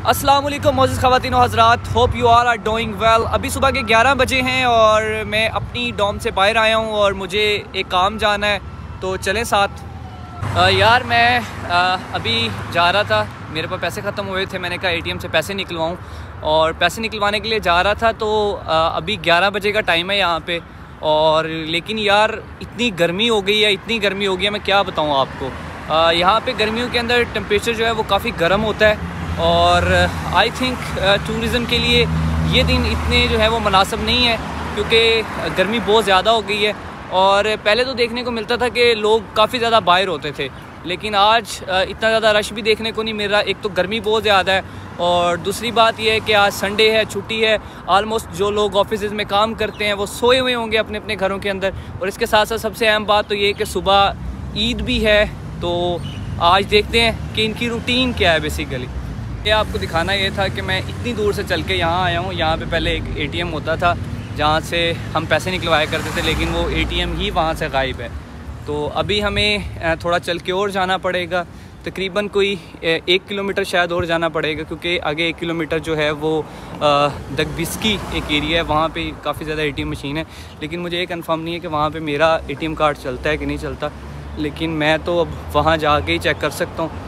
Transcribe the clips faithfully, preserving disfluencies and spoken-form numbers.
अस्सलाम वालेकुम मोअज़्ज़िज़ ख़वातीन और हज़रात, hope you all are doing well. अभी सुबह के ग्यारह बजे हैं और मैं अपनी डॉम से बाहर आया हूँ और मुझे एक काम जाना है, तो चलें साथ। आ, यार मैं आ, अभी जा रहा था, मेरे पास पैसे ख़त्म हुए थे, मैंने कहा एटीएम से पैसे निकलवाऊँ और पैसे निकलवाने के लिए जा रहा था। तो आ, अभी ग्यारह बजे का टाइम है यहाँ पे, और लेकिन यार इतनी गर्मी हो गई है, इतनी गर्मी हो गई है, मैं क्या बताऊँ आपको। यहाँ पे गर्मियों के अंदर टेम्परेचर जो है वो काफ़ी गर्म होता है और आई थिंक टूरिज़म के लिए ये दिन इतने जो है वो मुनासिब नहीं है, क्योंकि गर्मी बहुत ज़्यादा हो गई है। और पहले तो देखने को मिलता था कि लोग काफ़ी ज़्यादा बाहर होते थे, लेकिन आज इतना ज़्यादा रश भी देखने को नहीं मिल रहा। एक तो गर्मी बहुत ज़्यादा है और दूसरी बात यह है कि आज संडे है, छुट्टी है। आलमोस्ट जो लोग ऑफिस में काम करते हैं वो सोए हुए होंगे अपने अपने घरों के अंदर। और इसके साथ साथ सबसे अहम बात तो ये है कि सुबह ईद भी है, तो आज देखते हैं कि इनकी रूटीन क्या है। बेसिकली ये आपको दिखाना ये था कि मैं इतनी दूर से चल के यहाँ आया हूँ। यहाँ पे पहले एक एटीएम होता था जहाँ से हम पैसे निकलवाया करते थे, लेकिन वो एटीएम ही वहाँ से गायब है। तो अभी हमें थोड़ा चल के और जाना पड़ेगा, तकरीबन कोई एक किलोमीटर शायद और जाना पड़ेगा, क्योंकि आगे एक किलोमीटर जो है वो दगबिस्की एक एरिया है, वहाँ पे काफ़ी ज़्यादा एटीएम मशीन है। लेकिन मुझे ये कंफर्म नहीं है कि वहाँ पे मेरा एटीएम कार्ड चलता है कि नहीं चलता, लेकिन मैं तो अब वहाँ जाके ही चेक कर सकता हूँ।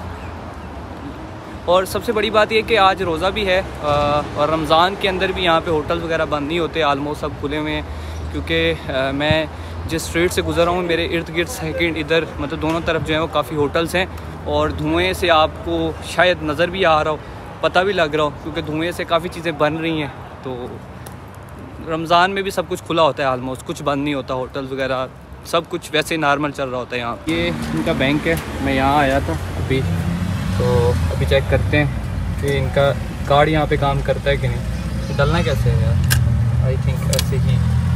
और सबसे बड़ी बात यह कि आज रोज़ा भी है और रमज़ान के अंदर भी यहाँ पे होटल वगैरह बंद नहीं होते, आलमोस्ट सब खुले हुए हैं। क्योंकि मैं जिस स्ट्रीट से गुज़र रहा हूँ, मेरे इर्द गिर्द सेकंड इधर मतलब दोनों तरफ जो है वो काफ़ी होटल्स हैं, और धुएँ से आपको शायद नज़र भी आ रहा हो, पता भी लग रहा हो, क्योंकि धुएँ से काफ़ी चीज़ें बन रही हैं। तो रमज़ान में भी सब कुछ खुला होता है, आलमोस्ट कुछ बंद नहीं होता, होटल्स वगैरह सब कुछ वैसे नॉर्मल चल रहा होता है यहाँ। ये इनका बैंक है, मैं यहाँ आया था अभी, तो अभी चेक करते हैं कि इनका कार्ड यहाँ पे काम करता है कि नहीं। डलना कैसे है यार, आई थिंक ऐसे ही।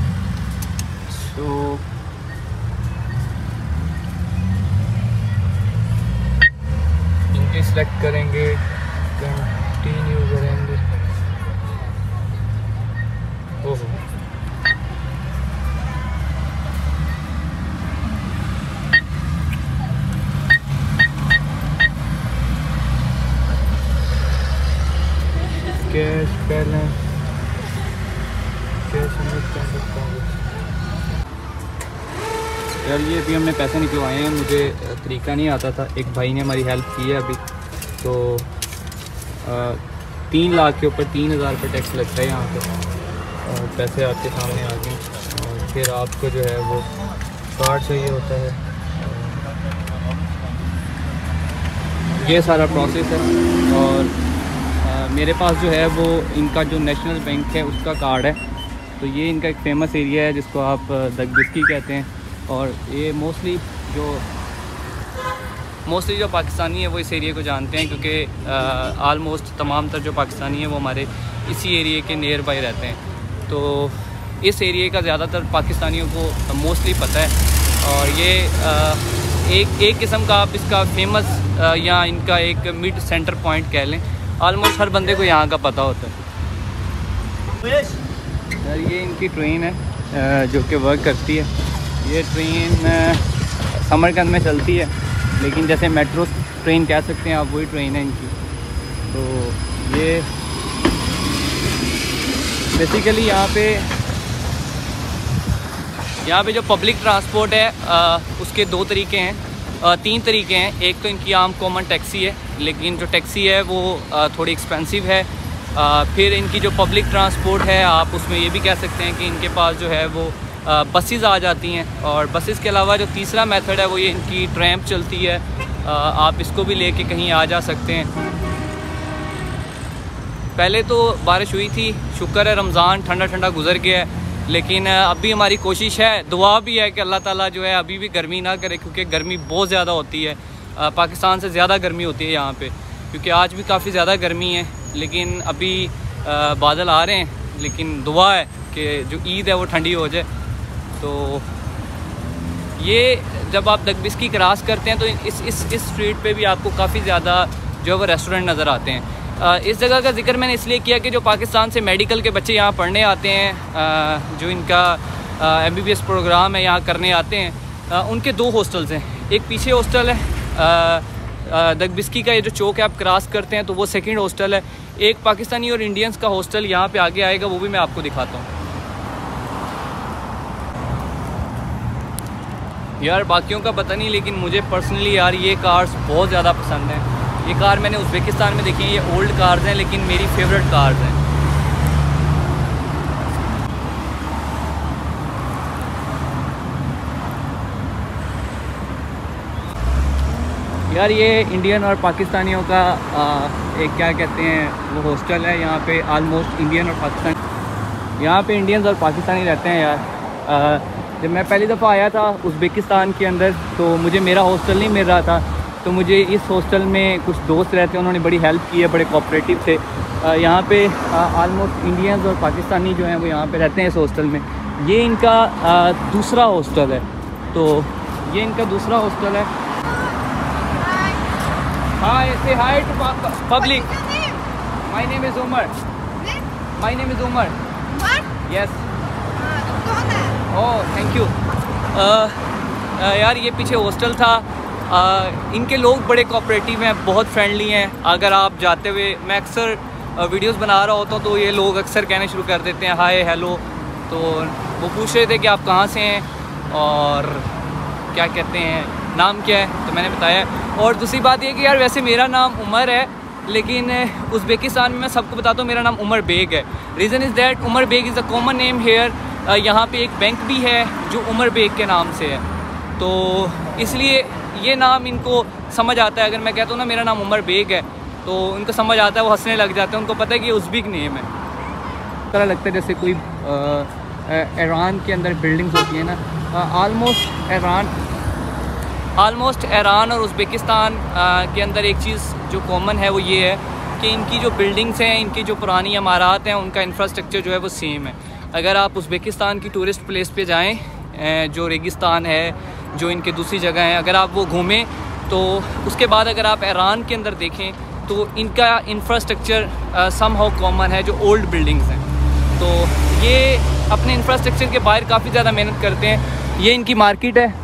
तो इनके सिलेक्ट करेंगे, कंटिन्यू करेंगे। ओहो, कैश बैलेंस, कैश कर सकता हूँ यार। ये भी हमने पैसे निकलवाए हैं, मुझे तरीका नहीं आता था, एक भाई ने हमारी हेल्प की है अभी। तो आ, तीन लाख के ऊपर तीन हज़ार रुपये टैक्स लगता है यहाँ पे, और पैसे आपके सामने आ गए। और फिर आपको जो है वो कार्ड चाहिए होता है, ये सारा प्रोसेस है। और मेरे पास जो है वो इनका जो नेशनल बैंक है उसका कार्ड है। तो ये इनका एक फेमस एरिया है जिसको आप दगबिस्की कहते हैं, और ये मोस्टली जो मोस्टली जो पाकिस्तानी है वो इस एरिया को जानते हैं, क्योंकि आलमोस्ट तमाम तर जो पाकिस्तानी है वो हमारे इसी एरिया के नियर बाई रहते हैं। तो इस एरिया का ज़्यादातर पाकिस्तानियों को मोस्टली पता है। और ये आ, एक एक किस्म का आप इसका फेमस आ, या इनका एक मिड सेंटर पॉइंट कह लें, आलमोस्ट हर बंदे को यहाँ का पता होता है। यार ये इनकी ट्रेन है जो कि वर्क करती है। ये ट्रेन समरकंद में चलती है, लेकिन जैसे मेट्रो ट्रेन कह सकते हैं आप, वही ट्रेन है इनकी। तो ये बेसिकली यहाँ पे यहाँ पे जो पब्लिक ट्रांसपोर्ट है आ, उसके दो तरीके हैं, आ, तीन तरीके हैं। एक तो इनकी आम कॉमन टैक्सी है, लेकिन जो टैक्सी है वो आ, थोड़ी एक्सपेंसिव है। आ, फिर इनकी जो पब्लिक ट्रांसपोर्ट है, आप उसमें ये भी कह सकते हैं कि इनके पास जो है वो बसेस आ जाती हैं। और बसेस के अलावा जो तीसरा मेथड है वो ये इनकी ट्रैम्प चलती है, आ, आप इसको भी लेके कहीं आ जा सकते हैं। पहले तो बारिश हुई थी, शुक्र है रमज़ान ठंडा ठंडा गुजर गया है, लेकिन अभी हमारी कोशिश है, दुआ भी है कि अल्लाह ताला जो है अभी भी गर्मी ना करे, क्योंकि गर्मी बहुत ज़्यादा होती है। आ, पाकिस्तान से ज़्यादा गर्मी होती है यहाँ पे, क्योंकि आज भी काफ़ी ज़्यादा गर्मी है। लेकिन अभी आ, बादल आ रहे हैं, लेकिन दुआ है कि जो ईद है वो ठंडी हो जाए। तो ये जब आप दगबिस्की क्रॉस करते हैं तो इस इस इस स्ट्रीट पे भी आपको काफ़ी ज़्यादा जो है वो रेस्टोरेंट नज़र आते हैं। आ, इस जगह का जिक्र मैंने इसलिए किया कि जो पाकिस्तान से मेडिकल के बच्चे यहाँ पढ़ने आते हैं, आ, जो इनका M B B S programme है यहाँ करने आते हैं, आ, उनके दो हॉस्टल्स हैं। एक पीछे हॉस्टल है, आ, दगबिस्की का ये जो चौक है आप क्रॉस करते हैं तो वो सेकंड हॉस्टल है। एक पाकिस्तानी और इंडियंस का हॉस्टल यहाँ पे आगे आएगा, वो भी मैं आपको दिखाता हूँ। यार बाकियों का पता नहीं, लेकिन मुझे पर्सनली यार ये कार्स बहुत ज़्यादा पसंद हैं। ये कार मैंने उज़्बेकिस्तान में देखी है, ये ओल्ड कार्स हैं लेकिन मेरी फेवरेट कार्स हैं। यार ये इंडियन और पाकिस्तानियों का आ, एक क्या कहते हैं वो हॉस्टल है। यहाँ पे आलमोस्ट इंडियन और पाकिस्तानी, यहाँ पे इंडियंस और पाकिस्तानी रहते हैं यार। आ, जब मैं पहली दफ़ा आया था उज़्बेकिस्तान के अंदर तो मुझे मेरा हॉस्टल नहीं मिल रहा था, तो मुझे इस हॉस्टल में कुछ दोस्त रहते हैं, उन्होंने बड़ी हेल्प की है, बड़े कोऑपरेटिव थे। आ, यहाँ पे आलमोस्ट इंडियंस और पाकिस्तानी जो हैं वो यहाँ पे रहते हैं इस हॉस्टल में। ये इनका आ, दूसरा हॉस्टल है, तो ये इनका दूसरा हॉस्टल है। Hi, say hi to public. My name is Umar. My name is Umar. Umar? Yes. कौन है? Oh, thank you. uh, uh, यार ये पीछे हॉस्टल था। uh, इनके लोग बड़े कोऑपरेटिव हैं, बहुत फ्रेंडली हैं। अगर आप जाते हुए, मैं अक्सर वीडियोस बना रहा होता हूँ तो ये लोग अक्सर कहने शुरू कर देते हैं हाय हेलो। तो वो पूछ रहे थे कि आप कहाँ से हैं और क्या कहते हैं, नाम क्या है, तो मैंने बताया। और दूसरी बात ये कि यार वैसे मेरा नाम उमर है, लेकिन उज़्बेकिस्तान में मैं सबको बताता हूँ मेरा नाम उमर बेग है। Reason is that Umar Baig is a common name here. यहाँ पे एक बैंक भी है जो उमर बेग के नाम से है, तो इसलिए ये नाम इनको समझ आता है। अगर मैं कहता हूँ ना मेरा नाम उमर बेग है तो उनको समझ आता है, वो हंसने लग जाते हैं, उनको पता है कि ये उज़्बेक नेम है। तरह लगता है जैसे कोई ईरान के अंदर बिल्डिंग्स होती हैं ना, आलमोस्ट ईरान आलमोस्ट ईरान और उज़्बेकिस्तान के अंदर एक चीज़ जो कॉमन है वो ये है कि इनकी जो बिल्डिंग्स हैं, इनकी जो पुरानी इमारत हैं, उनका इंफ्रास्ट्रक्चर जो है वो सेम है। अगर आप उज़्बेकिस्तान की टूरिस्ट प्लेस पे जाएं, जो रेगिस्तान है, जो इनके दूसरी जगह हैं, अगर आप वो घूमें तो उसके बाद अगर आप ईरान के अंदर देखें तो इनका इंफ्रास्ट्रक्चर समहाउ कॉमन है, जो ओल्ड बिल्डिंग्स हैं। तो ये अपने इंफ्रास्ट्रक्चर के बाहर काफ़ी ज़्यादा मेहनत करते हैं। ये इनकी मार्केट है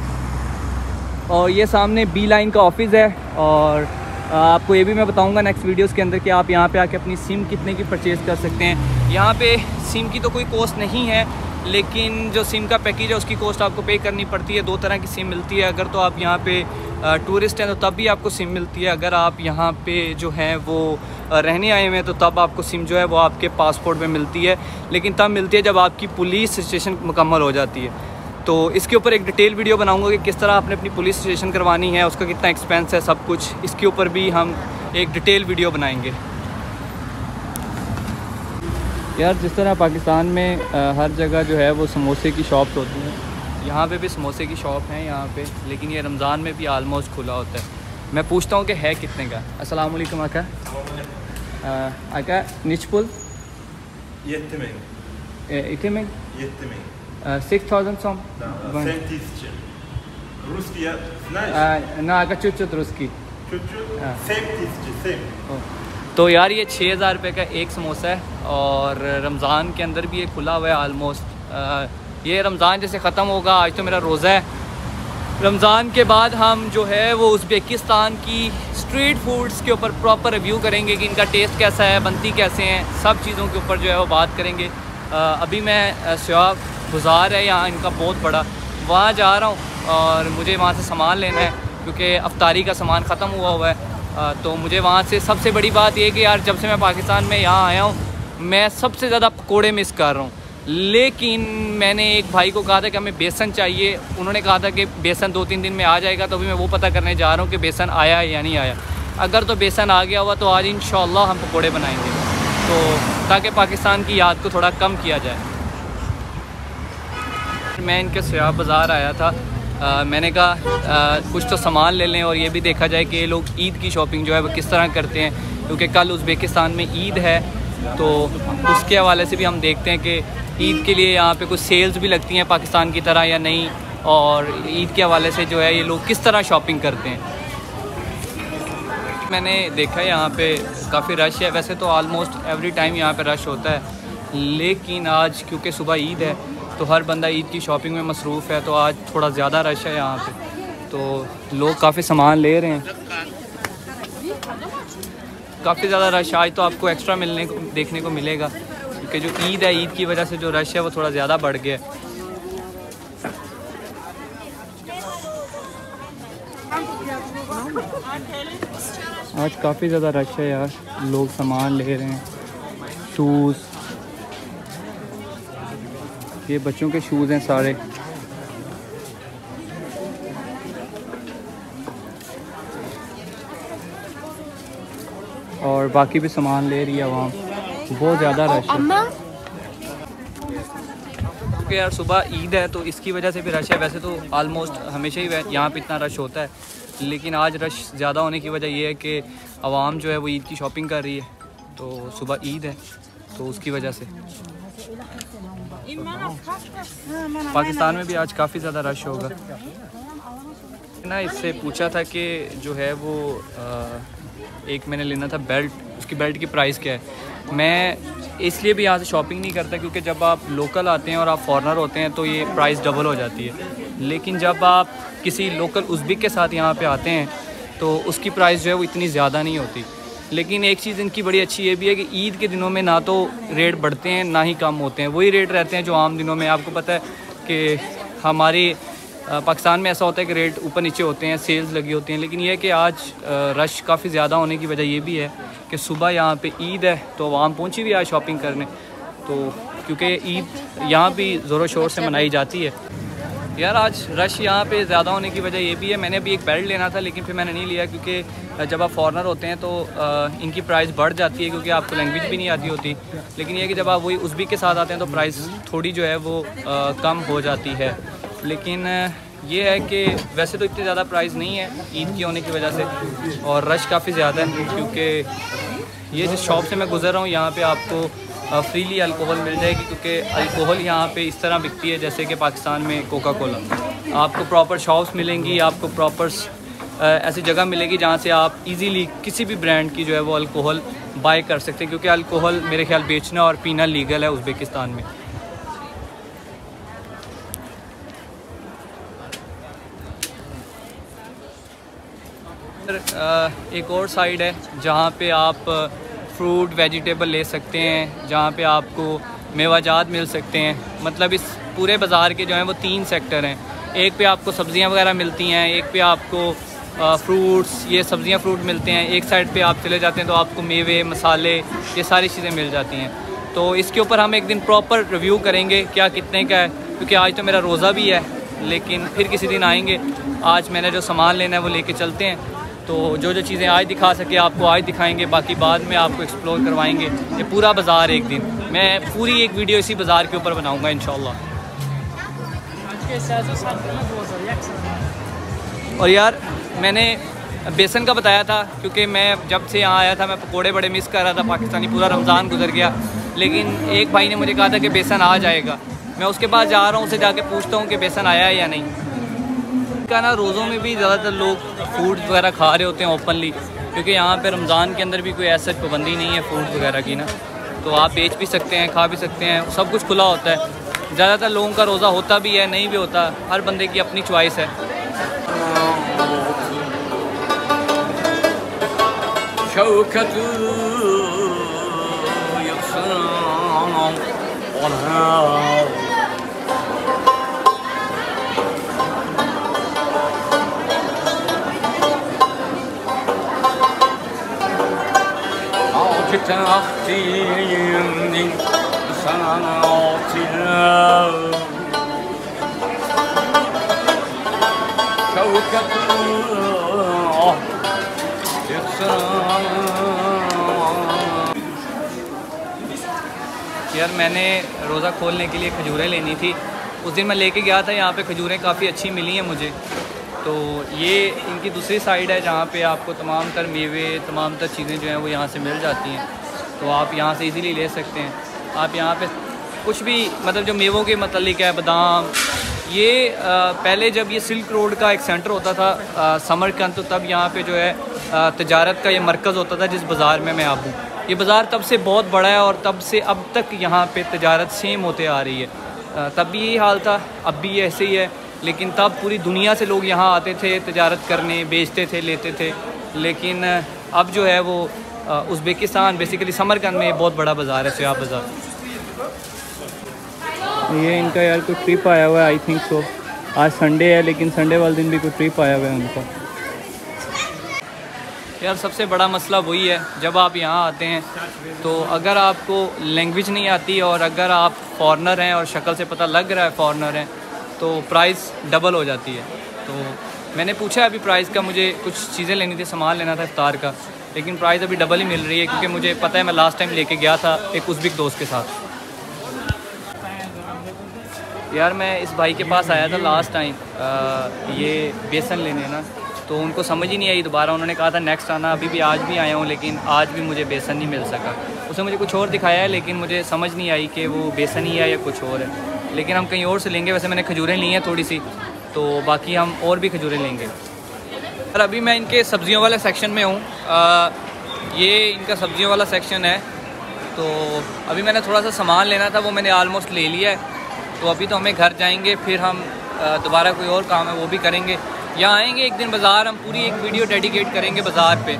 और ये सामने बी लाइन का ऑफिस है। और आपको ये भी मैं बताऊंगा नेक्स्ट वीडियोस के अंदर कि आप यहाँ पे आके अपनी सिम कितने की परचेज़ कर सकते हैं। यहाँ पे सिम की तो कोई कॉस्ट नहीं है, लेकिन जो सिम का पैकेज है उसकी कॉस्ट आपको पे करनी पड़ती है। दो तरह की सिम मिलती है। अगर तो आप यहाँ पे टूरिस्ट हैं तो तब भी आपको सिम मिलती है। अगर आप यहाँ पे जो हैं वो रहने आए हुए हैं तो तब आपको सिम जो है वो आपके पासपोर्ट में मिलती है, लेकिन तब मिलती है जब आपकी पुलिस रजिस्ट्रेशन मुकम्मल हो जाती है। तो इसके ऊपर एक डिटेल वीडियो बनाऊंगा कि किस तरह आपने अपनी पुलिस रजिस्ट्रेशन करवानी है, उसका कितना एक्सपेंस है, सब कुछ इसके ऊपर भी हम एक डिटेल वीडियो बनाएंगे। यार जिस तरह पाकिस्तान में आ, हर जगह जो है वो समोसे की शॉप्स होती हैं, यहाँ पे भी समोसे की शॉप है यहाँ पे, लेकिन ये रमज़ान में भी आलमोस्ट खुला होता है। मैं पूछता हूँ कि है कितने का। अस्सलाम वालेकुम आका। आका निचपुल इतने six thousand some. Да, семь тысяч. Русский я знаешь? ना आका चुट-चुट रुस्की. Чуть-чуть. семь тысяч, семь. तो यार ये छः हज़ार रुपये का एक समोसा है और रमज़ान के अंदर भी ये खुला हुआ है आलमोस्ट। ये रमज़ान जैसे ख़त्म होगा, आज तो मेरा रोज़ा है, रमज़ान के बाद हम जो है वो उज़्बेकिस्तान की स्ट्रीट फूड्स के ऊपर प्रॉपर रिव्यू करेंगे कि इनका टेस्ट कैसा है, बनती कैसे हैं, सब चीज़ों के ऊपर जो है वो बात करेंगे। आ, अभी मैं सियाह बाज़ार है यहाँ इनका बहुत बड़ा, वहाँ जा रहा हूँ और मुझे वहाँ से सामान लेना है क्योंकि अफ्तारी का सामान ख़त्म हुआ हुआ है। आ, तो मुझे वहाँ से सबसे बड़ी बात ये कि यार जब से मैं पाकिस्तान में यहाँ आया हूँ मैं सबसे ज़्यादा पकोड़े मिस कर रहा हूँ। लेकिन मैंने एक भाई को कहा था कि हमें बेसन चाहिए, उन्होंने कहा था कि बेसन दो तीन दिन में आ जाएगा, तो अभी मैं वो पता करने जा रहा हूँ कि बेसन आया है या नहीं आया। अगर तो बेसन आ गया हुआ तो आज इंशाल्लाह हम पकोड़े बनाएंगे, तो ताकि पाकिस्तान की याद को थोड़ा कम किया जाए। मैं इनके सियाह बाज़ार आया था, आ, मैंने कहा आ, कुछ तो सामान ले लें और ये भी देखा जाए कि ये लोग ईद की शॉपिंग जो है वो किस तरह करते हैं, क्योंकि कल उज़्बेकिस्तान में ईद है, तो उसके हवाले से भी हम देखते हैं कि ईद के लिए यहाँ पे कुछ सेल्स भी लगती हैं पाकिस्तान की तरह या नहीं, और ईद के हवाले से जो है ये लोग किस तरह शॉपिंग करते हैं। मैंने देखा है यहाँ पे काफ़ी रश है, वैसे तो आलमोस्ट एवरी टाइम यहाँ पे रश होता है, लेकिन आज क्योंकि सुबह ईद है तो हर बंदा ईद की शॉपिंग में मसरूफ़ है, तो आज थोड़ा ज़्यादा रश है यहाँ पे। तो लोग काफ़ी सामान ले रहे हैं। काफ़ी ज़्यादा रश आज तो आपको एक्स्ट्रा मिलने को देखने को मिलेगा, क्योंकि जो ईद है, ईद की वजह से जो रश है वो थोड़ा ज़्यादा बढ़ गया है। आज काफ़ी ज़्यादा रश है यार, लोग सामान ले रहे हैं। शूज़, ये बच्चों के शूज़ हैं सारे। और बाकी भी सामान ले रही है वहाँ, बहुत ज़्यादा रश है। क्योंकि यार सुबह ईद है तो इसकी वजह से भी रश है। वैसे तो आलमोस्ट हमेशा ही यहाँ पे इतना रश होता है, लेकिन आज रश ज़्यादा होने की वजह यह है कि आवाम जो है वो ईद की शॉपिंग कर रही है। तो सुबह ईद है तो उसकी वजह से पाकिस्तान में भी आज काफ़ी ज़्यादा रश होगा ना। इससे पूछा था कि जो है वो आ, एक मैंने लेना था बेल्ट, उसकी बेल्ट की प्राइस क्या है। मैं इसलिए भी यहाँ से शॉपिंग नहीं करता क्योंकि जब आप लोकल आते हैं और आप फॉरेनर होते हैं तो ये प्राइस डबल हो जाती है, लेकिन जब आप किसी लोकल उज़्बेक के साथ यहाँ पे आते हैं तो उसकी प्राइस जो है वो इतनी ज़्यादा नहीं होती। लेकिन एक चीज़ इनकी बड़ी अच्छी ये भी है कि ईद के दिनों में ना तो रेट बढ़ते हैं ना ही कम होते हैं, वही रेट रहते हैं जो आम दिनों में। आपको पता है कि हमारी पाकिस्तान में ऐसा होता है कि रेट ऊपर नीचे होते हैं, सेल्स लगी होती हैं, लेकिन यह है कि आज रश काफ़ी ज़्यादा होने की वजह ये भी है कि सुबह यहाँ पे ईद है तो आवाम पहुँची भी आज शॉपिंग करने। तो क्योंकि ईद यहाँ भी ज़ोरों शोर से मनाई जाती है यार। आज रश यहाँ पे ज़्यादा होने की वजह ये भी है, मैंने भी एक बेल्ट लेना था लेकिन फिर मैंने नहीं लिया क्योंकि जब आप फॉरेनर होते हैं तो इनकी प्राइस बढ़ जाती है क्योंकि आपको लैंग्वेज भी नहीं आती होती। लेकिन ये कि जब आप वही उज़्बेक के साथ आते हैं तो प्राइस थोड़ी जो है वो कम हो जाती है। लेकिन ये है कि वैसे तो इतनी ज़्यादा प्राइस नहीं है ईद की होने की वजह से, और रश काफ़ी ज़्यादा है क्योंकि ये जिस शॉप से मैं गुज़र रहा हूँ यहाँ पे आपको फ्रीली अल्कोहल मिल जाएगी, क्योंकि अल्कोहल यहाँ पे इस तरह बिकती है जैसे कि पाकिस्तान में कोका कोला। आपको प्रॉपर शॉप्स मिलेंगी, आपको प्रॉपर ऐसी जगह मिलेगी जहाँ से आप इजीली किसी भी ब्रांड की जो है वो अल्कोहल बाय कर सकते हैं, क्योंकि अल्कोहल मेरे ख्याल बेचना और पीना लीगल है उज़्बेकिस्तान में। एक और साइड है जहाँ पे आप फ्रूट वेजिटेबल ले सकते हैं, जहाँ पे आपको मेवाजात मिल सकते हैं। मतलब इस पूरे बाज़ार के जो हैं वो तीन सेक्टर हैं, एक पे आपको सब्ज़ियाँ वगैरह मिलती हैं, एक पे आपको फ्रूट्स ये सब्ज़ियाँ फ्रूट मिलते हैं, एक साइड पे आप चले जाते हैं तो आपको मेवे मसाले ये सारी चीज़ें मिल जाती हैं। तो इसके ऊपर हम एक दिन प्रॉपर रिव्यू करेंगे क्या कितने का है, क्योंकि आज तो मेरा रोज़ा भी है, लेकिन फिर किसी दिन आएंगे। आज मैंने जो सामान लेना है वो लेके चलते हैं, तो जो जो चीज़ें आज दिखा सके आपको आज दिखाएंगे, बाकी बाद में आपको एक्सप्लोर करवाएंगे ये पूरा बाज़ार एक दिन। मैं पूरी एक वीडियो इसी बाज़ार के ऊपर बनाऊंगा इंशाल्लाह। और यार मैंने बेसन का बताया था क्योंकि मैं जब से यहाँ आया था मैं पकोड़े बड़े मिस कर रहा था पाकिस्तानी, पूरा रमज़ान गुजर गया, लेकिन एक भाई ने मुझे कहा था कि बेसन आ जाएगा। मैं उसके पास जा रहा हूँ, उसे जाके पूछता हूँ कि बेसन आया है या नहीं। का ना रोज़ों में भी ज़्यादातर लोग फूड वगैरह खा रहे होते हैं ओपनली, क्योंकि यहाँ पे रमज़ान के अंदर भी कोई ऐसा पाबंदी नहीं है फूड वगैरह की ना, तो आप बेच भी सकते हैं खा भी सकते हैं, सब कुछ खुला होता है। ज़्यादातर लोगों का रोज़ा होता भी है नहीं भी होता, हर बंदे की अपनी चॉइस है। यार मैंने रोज़ा खोलने के लिए खजूरें लेनी थी, उस दिन मैं लेके गया था, यहाँ पे खजूरें काफ़ी अच्छी मिली हैं मुझे। तो ये इनकी दूसरी साइड है जहाँ पे आपको तमाम तर मेवे तमाम तर चीज़ें जो हैं वो यहाँ से मिल जाती हैं, तो आप यहाँ से इजीली ले सकते हैं। आप यहाँ पे कुछ भी मतलब जो मेवों के मतलब है, बादाम ये आ, पहले जब ये सिल्क रोड का एक सेंटर होता था समरकंद, तो तब यहाँ पे जो है आ, तजारत का ये मरकज़ होता था जिस बाज़ार में मैं आप हूँ। ये बाज़ार तब से बहुत बड़ा है और तब से अब तक यहाँ पे तजारत सेम होते आ रही है। तब भी यही हाल था, अब भी ऐसे ही है। लेकिन तब पूरी दुनिया से लोग यहाँ आते थे तिजारत करने, बेचते थे, लेते थे। लेकिन अब जो है वो उज़्बेकिस्तान बेसिकली समरकंद में बहुत बड़ा बाज़ार है, सयाह बाज़ार। ये इनका यार कोई ट्रिप आया हुआ है, आई थिंक सो। आज संडे है लेकिन संडे वाले दिन भी कोई ट्रिप आया हुआ है उनका। यार सबसे बड़ा मसला वही है, जब आप यहाँ आते हैं तो अगर आपको लैंग्वेज नहीं आती और अगर आप फॉरेनर हैं और शक्ल से पता लग रहा है फॉरेनर हैं तो प्राइस डबल हो जाती है। तो मैंने पूछा अभी प्राइस का, मुझे कुछ चीज़ें लेनी थी, सामान लेना था इफ्तार का, लेकिन प्राइस अभी डबल ही मिल रही है क्योंकि मुझे पता है मैं लास्ट टाइम लेके गया था एक उज़्बेक दोस्त के साथ। यार मैं इस भाई के पास आया था लास्ट टाइम ये बेसन लेने ना, तो उनको समझ ही नहीं आई दोबारा। उन्होंने कहा था नेक्स्ट आना, अभी भी आज भी आया हूँ लेकिन आज भी मुझे बेसन नहीं मिल सका। उसने मुझे कुछ और दिखाया है लेकिन मुझे समझ नहीं आई कि वो बेसन ही है या कुछ और है, लेकिन हम कहीं और से लेंगे। वैसे मैंने खजूरें ली हैं थोड़ी सी, तो बाकी हम और भी खजूरें लेंगे। और अभी मैं इनके सब्ज़ियों वाले सेक्शन में हूँ, ये इनका सब्ज़ियों वाला सेक्शन है। तो अभी मैंने थोड़ा सा सामान लेना था, वो मैंने आलमोस्ट ले लिया है। तो अभी तो हमें घर जाएंगे, फिर हम दोबारा कोई और काम है वो भी करेंगे। यहाँ आएंगे एक दिन बाज़ार, हम पूरी एक वीडियो डेडिकेट करेंगे बाज़ार पे।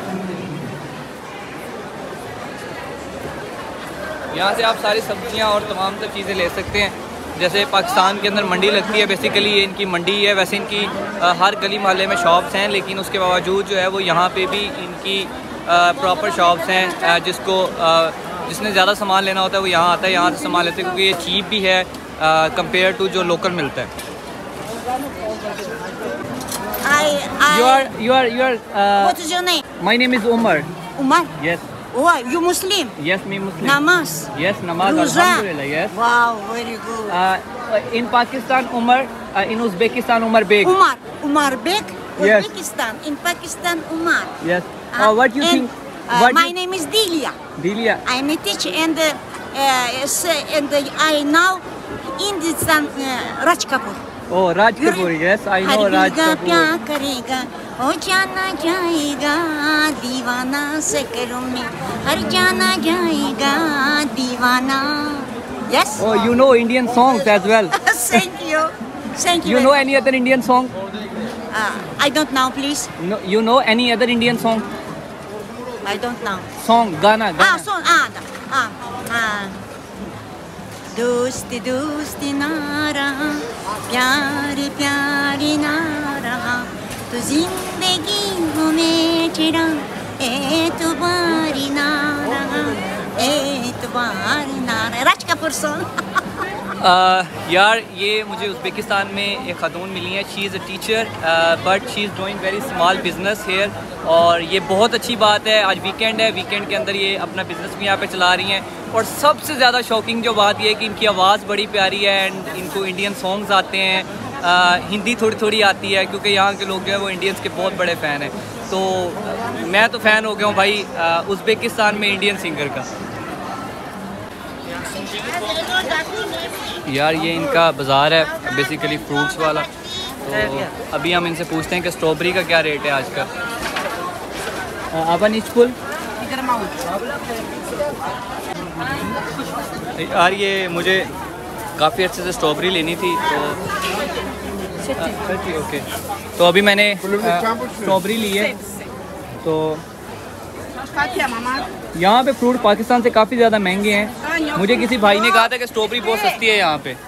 यहाँ से आप सारी सब्जियाँ और तमाम सब चीज़ें ले सकते हैं। जैसे पाकिस्तान के अंदर मंडी लगती है, बेसिकली ये इनकी मंडी है। वैसे इनकी आ, हर गली मोहल्ले में शॉप्स हैं, लेकिन उसके बावजूद जो है वो यहाँ पे भी इनकी प्रॉपर शॉप्स हैं। जिसको आ, जिसने ज़्यादा सामान लेना होता है वो यहाँ आता है, यहाँ से सामान लेते हैं क्योंकि ये चीप भी है कंपेयर टू जो लोकल मिलता है। I, I, You are, you are, you are. Uh, what is your name? My name is Umar. Umar? Yes. Oh, you Muslim? Yes, me Muslim. Namaz? Yes, namaz. Roza? Alhamdulillah. Yes. Wow, very good. Uh, in Pakistan, Umar. Uh, in Uzbekistan, Umar Beg. Umar, Umar Beg, Yes. Uzbekistan. In Pakistan, Umar. Yes. Uh, Uh, what you and, think? Uh, What my you- name is Delia. Delia. I am a teacher and uh, uh, yes, and uh, I now in this uh, Raj Kapoor. Oh, Raj Kapoor. Yes, I know Raj क्या Kapoor. करेगा हो जाना जाएगा दीवाना से करूँ मैं हर जाना जाएगा दीवाना. Yes. Oh, you know Indian songs as well. Thank you. Thank you. You know any other Indian song? Uh, I don't know, please. No, you know any other Indian song? I don't know. Song, Gana, Ah, Gana. so ah, ah, ah. दोस्ती दोस्ती ना रहा प्यार प्यार ना रहा तो जिंदगी हो मेरा एतबार ना रहा एतबार ना रहा. राज कपूर सॉन्ग. Uh, यार ये मुझे उज़्बेकिस्तान में एक खातून मिली है. She is a teacher but she is doing very small business here, और ये बहुत अच्छी बात है. आज वीकेंड है, वीकेंड के अंदर ये अपना बिज़नेस भी यहाँ पे चला रही हैं. और सबसे ज़्यादा शॉकिंग जो बात ये है कि इनकी आवाज़ बड़ी प्यारी है एंड इनको इंडियन सॉन्ग्स आते हैं. uh, हिंदी थोड़ी थोड़ी आती है क्योंकि यहाँ के लोग जो है वो इंडियंस के बहुत बड़े फ़ैन हैं. तो uh, मैं तो फ़ैन हो गया हूँ भाई uh, उज़्बेकिस्तान में इंडियन सिंगर का. यार ये इनका बाज़ार है बेसिकली फ्रूट्स वाला. तो अभी हम इनसे पूछते हैं कि स्ट्रॉबेरी का क्या रेट है आजकल. अपन इचपुल यार ये मुझे काफ़ी अच्छे से स्ट्रॉबेरी लेनी थी, तो ठीक ओके. तो अभी मैंने स्ट्रॉबेरी ली है. तो यहाँ पे फ्रूट पाकिस्तान से काफ़ी ज़्यादा महंगे हैं. मुझे किसी भाई ने कहा था कि स्ट्रॉबेरी बहुत सस्ती है यहाँ पे.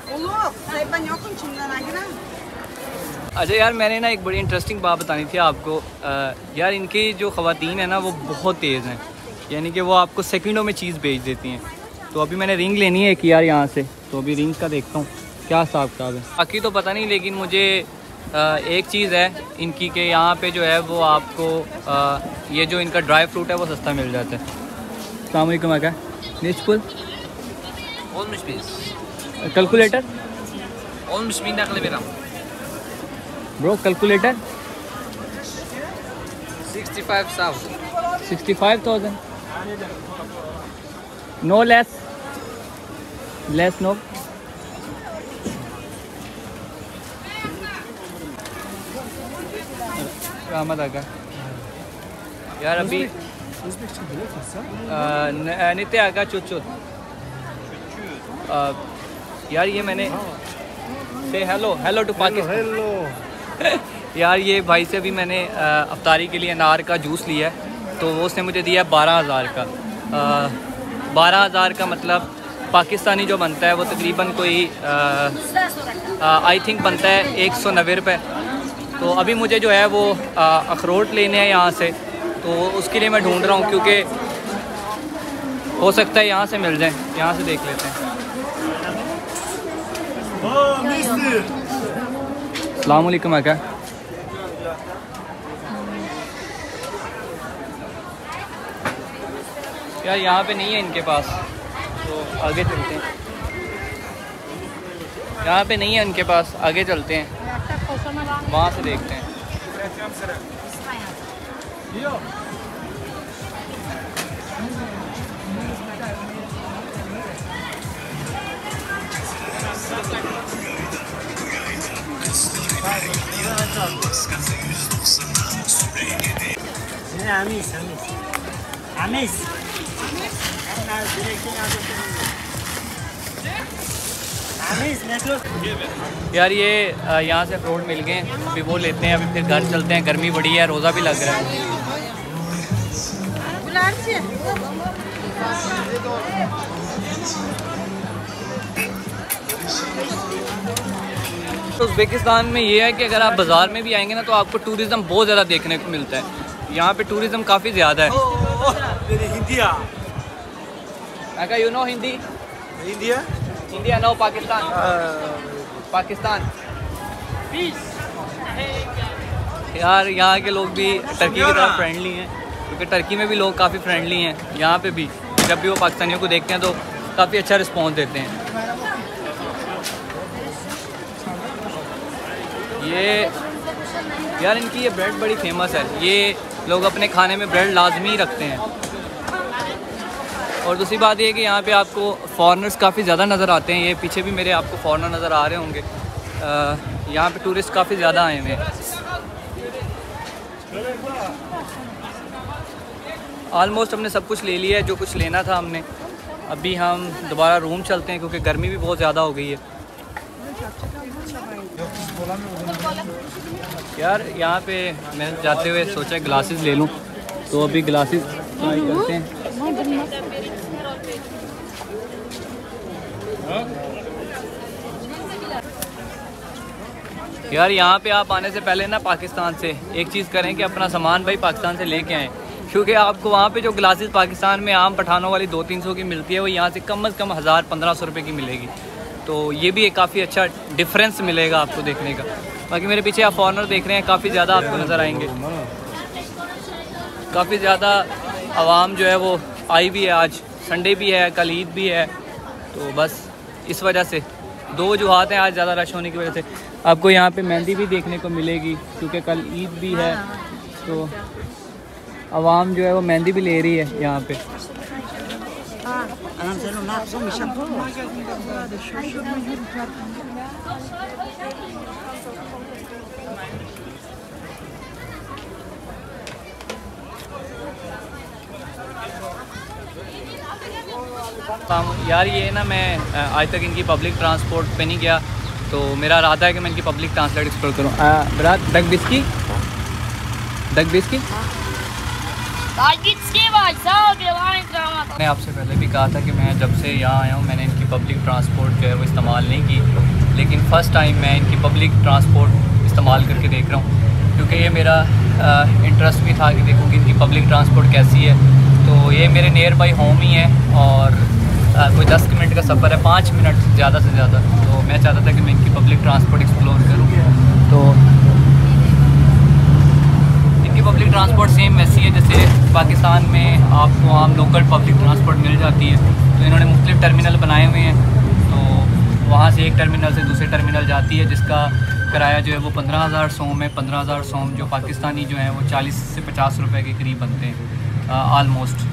अच्छा यार मैंने ना एक बड़ी इंटरेस्टिंग बात बतानी थी आपको. आ, यार इनकी जो ख़वातीन है ना वो बहुत तेज़ हैं, यानी कि वो आपको सेकंडों में चीज़ बेच देती हैं. तो अभी मैंने रिंग लेनी है कि यार यहाँ से, तो अभी रिंग का देखता हूँ क्या हिसाब किताब है. बाकी तो पता नहीं, लेकिन मुझे आ, एक चीज़ है इनकी कि यहाँ पे जो है वो आपको आ, ये जो इनका ड्राई फ्रूट है वो सस्ता मिल जाता है. अस्सलाम वालेकुम आका. निचपुल calculator bro, calculator sixty five thousand. No less less no. Rahmat आका. यार अभी नित्य आका चुत चुत. यार ये मैंने से हेलो हेलो टू पाकिस्तान। यार ये भाई से भी मैंने अफ्तारी के लिए अनार का जूस लिया है, तो वो उसने मुझे दिया बारह हज़ार का। बारह हज़ार का मतलब पाकिस्तानी जो बनता है वो तकरीबन कोई आई थिंक बनता है एक सौ नब्बे रुपये। तो अभी मुझे जो है वो आ, अखरोट लेने हैं यहाँ से, तो उसके लिए मैं ढूंढ रहा हूँ, क्योंकि हो सकता है यहाँ से मिल जाए। यहाँ से देख लेते हैं। अस्सलाम वालेकुम आका। यार यहाँ पे नहीं है इनके पास, तो आगे चलते हैं। यहाँ पे नहीं है इनके पास, आगे चलते हैं, वहाँ से देखते हैं। यार ये यहाँ से अखरोट मिल गए, अभी वो लेते हैं, अभी फिर घर चलते हैं। गर्मी बड़ी है, रोज़ा भी लग रहा है। तो उज़्बेकिस्तान में ये है कि अगर आप बाज़ार में भी आएंगे ना, तो आपको टूरिज़्म बहुत ज़्यादा देखने को मिलता है। यहाँ पे टूरिज़्म काफ़ी ज़्यादा है। अगर you know Hindi India? India no Pakistan Pakistan. यार यहाँ के लोग भी टर्की की तरह फ्रेंडली हैं, क्योंकि टर्की में भी लोग काफ़ी फ्रेंडली हैं। यहाँ पे भी जब भी वो पाकिस्तानियों को देखते हैं तो काफ़ी अच्छा रिस्पॉन्स देते हैं। ये यार इनकी ये ब्रेड बड़ी फेमस है, ये लोग अपने खाने में ब्रेड लाजमी रखते हैं। और दूसरी बात ये है कि यहाँ पे आपको फॉरेनर्स काफ़ी ज़्यादा नज़र आते हैं। ये पीछे भी मेरे आपको फॉरेनर नज़र आ रहे होंगे। यहाँ पे टूरिस्ट काफ़ी ज़्यादा आए हुए हैं। ऑलमोस्ट हमने सब कुछ ले लिया है जो कुछ लेना था हमने। अभी हम दोबारा रूम चलते हैं, क्योंकि गर्मी भी बहुत ज़्यादा हो गई है। यार यहाँ पे मैं जाते हुए सोचा ग्लासेस ले लूँ, तो अभी ग्लासेस ट्राई करते हैं। यार यहाँ पे आप आने से पहले ना पाकिस्तान से एक चीज़ करें कि अपना सामान भाई पाकिस्तान से लेके आएँ, क्योंकि आपको वहाँ पे जो ग्लासेस पाकिस्तान में आम पठानों वाली दो तीन सौ की मिलती है, वो यहाँ से कम अज़ कम हज़ार पंद्रह सौ रुपये की मिलेगी। तो ये भी एक काफ़ी अच्छा डिफरेंस मिलेगा आपको देखने का। बाकी मेरे पीछे आप फॉरेनर देख रहे हैं, काफ़ी ज़्यादा आपको नज़र आएंगे। काफ़ी ज़्यादा आवाम जो है वो आई भी है। आज संडे भी है, कल ईद भी है, तो बस इस वजह से दो वजूहात हैं आज ज़्यादा रश होने की वजह से। आपको यहाँ पे मेहंदी भी देखने को मिलेगी, क्योंकि कल ईद भी है, तो आवाम जो है वो मेहंदी भी ले रही है यहाँ पे। यार ये ना मैं आज तक इनकी पब्लिक ट्रांसपोर्ट पे नहीं गया, तो मेरा इरादा है कि मैं इनकी पब्लिक ट्रांसपोर्ट एक्सप्लोर करूँ। बरात डक बिस्की डक बिस्की मैंने आपसे पहले भी कहा था कि मैं जब से यहाँ आया हूँ मैंने इनकी पब्लिक ट्रांसपोर्ट जो है वो इस्तेमाल नहीं की, लेकिन फ़र्स्ट टाइम मैं इनकी पब्लिक ट्रांसपोर्ट इस्तेमाल करके देख रहा हूँ, क्योंकि ये मेरा इंटरेस्ट भी था कि देखूँ कि इनकी पब्लिक ट्रांसपोर्ट कैसी है। तो ये मेरे नियर बाई होम ही है, और आ, कोई दस मिनट का सफ़र है, पाँच मिनट ज़्यादा से ज़्यादा। तो मैं चाहता था कि मैं इनकी पब्लिक ट्रांसपोर्ट एक्सप्लोर करूँ। तो इनकी पब्लिक ट्रांसपोर्ट सेम वैसी है जैसे पाकिस्तान में आपको आम लोकल पब्लिक ट्रांसपोर्ट मिल जाती है। तो इन्होंने मुख्तलिफ टर्मिनल बनाए हुए हैं, तो वहाँ से एक टर्मिनल से दूसरे टर्मिनल जाती है, जिसका किराया जो है वो पंद्रह हज़ार सोम है। पंद्रह हज़ार सोम जो पाकिस्तानी जो है वो चालीस से पचास रुपए के करीब बनते हैं आलमोस्ट।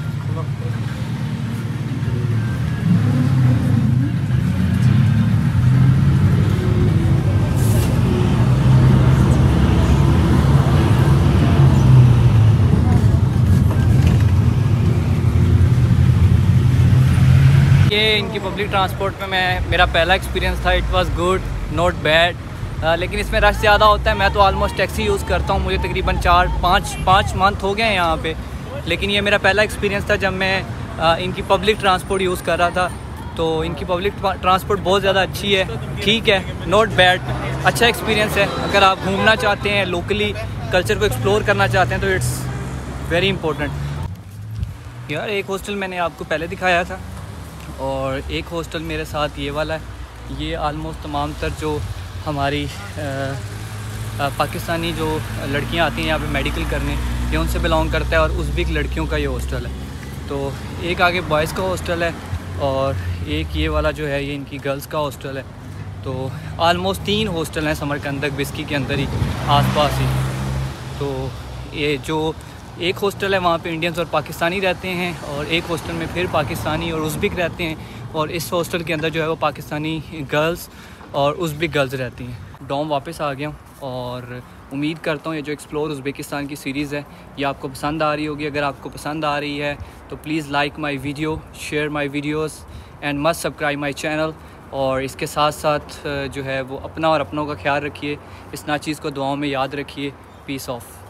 ये इनकी पब्लिक ट्रांसपोर्ट में मैं मेरा पहला एक्सपीरियंस था। It was good, not bad. लेकिन इसमें रश ज़्यादा होता है। मैं तो ऑलमोस्ट टैक्सी यूज़ करता हूँ, मुझे तकरीबन चार पाँच पाँच मंथ हो गए हैं यहाँ पे। लेकिन ये मेरा पहला एक्सपीरियंस था जब मैं आ, इनकी पब्लिक ट्रांसपोर्ट यूज़ कर रहा था। तो इनकी पब्लिक ट्रांसपोर्ट बहुत ज़्यादा अच्छी है, ठीक है, नॉट बैड, अच्छा एक्सपीरियंस है। अगर आप घूमना चाहते हैं, लोकली कल्चर को एक्सप्लोर करना चाहते हैं तो इट्स वेरी इंपॉर्टेंट। यार एक हॉस्टल मैंने आपको पहले दिखाया था और एक हॉस्टल मेरे साथ ये वाला है। ये आलमोस्ट तमाम तर जो हमारी आ, आ, पाकिस्तानी जो लड़कियां आती हैं यहाँ पे मेडिकल करने, ये उनसे बिलोंग करता है और उज़्बेक लड़कियों का ये हॉस्टल है। तो एक आगे बॉयज़ का हॉस्टल है और एक ये वाला जो है ये इनकी गर्ल्स का हॉस्टल है। तो आलमोस्ट तीन हॉस्टल हैं समरकंदक बिस्की के अंदर ही, आसपास ही। तो ये जो एक हॉस्टल है वहाँ पे इंडियंस और पाकिस्तानी रहते हैं और एक हॉस्टल में फिर पाकिस्तानी और उज़्बेक रहते हैं और इस हॉस्टल के अंदर जो है वो पाकिस्तानी गर्ल्स और उज़्बेक गर्ल्स रहती हैं। डॉम वापस आ गया हूँ और उम्मीद करता हूँ ये जो एक्सप्लोर उज़्बेकिस्तान की सीरीज़ है ये आपको पसंद आ रही होगी। अगर आपको पसंद आ रही है तो please like my video, share my videos and must subscribe my channel. और इसके साथ साथ जो है वो अपना और अपनों का ख्याल रखिए, इस नाचीज़ को दुआओं में याद रखिए। Peace of.